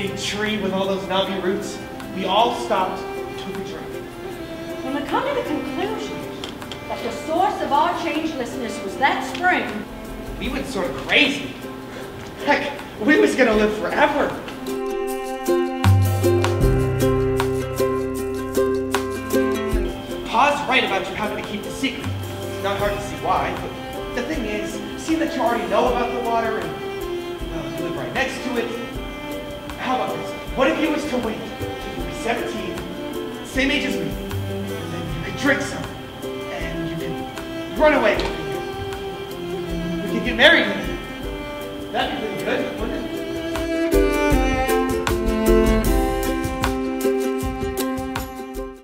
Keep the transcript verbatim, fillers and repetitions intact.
big tree with all those knobby roots, we all stopped and took a drink. When we come to the conclusion that the source of our changelessness was that spring, we went sort of crazy. Heck, we was gonna live forever. Pa's right about you having to keep the secret. It's not hard to see why, but the thing is, seeing that you already know about the water and well, you live right next to it, how about this? What if you was to wait till you were seventeen, same age as me, and then you could drink some, and you can run away with me. We could get married. That'd be really good, wouldn't it?